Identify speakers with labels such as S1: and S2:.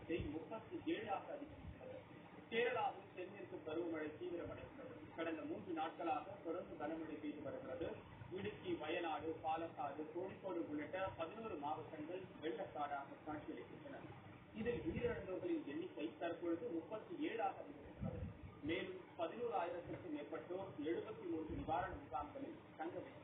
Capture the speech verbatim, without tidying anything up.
S1: எண்ணிக்கை முப்பத்தி ஏழாக அதிகரித்துள்ளது. கேரளாவில் தென்மேற்கு பருவமழை தீவிரமடைந்துள்ளது. கடந்த மூன்று நாட்களாக தொடர்ந்து கனமழை பெய்து வருகிறது. இடுக்கி, வயநாடு, பாலக்காடு, கோழிக்கோடு உள்ளிட்ட பதினோரு மாவட்டங்கள் வெள்ளக்காடாக காட்சியளிக்கின்றன. இதில் உயிரிழந்தோர்களின் எண்ணிக்கை தற்பொழுது முப்பத்தி ஏழாக அதிகரித்துள்ளது. மேலும் பதினோரு ஆயிரத்திற்கும் மேற்பட்டோர் எழுபத்தி மூன்று நிவாரண முகாம்களில் தங்க